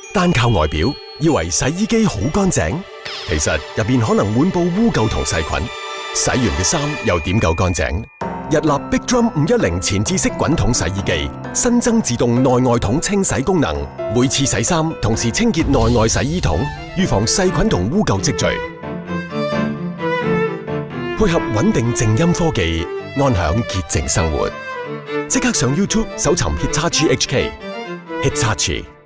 單靠外表，以為洗衣機好乾淨，其實入邊可能滿布污垢同細菌。洗完嘅衫又點夠乾淨？日立 Big Drum 510前置式滾筒洗衣機，新增自動內外桶清洗功能，每次洗衫同時清潔內外洗衣桶，預防細菌同污垢積聚。配合穩定靜音科技，安享潔淨生活。即刻上 YouTube 搜尋 Hitachi HK，Hitachi。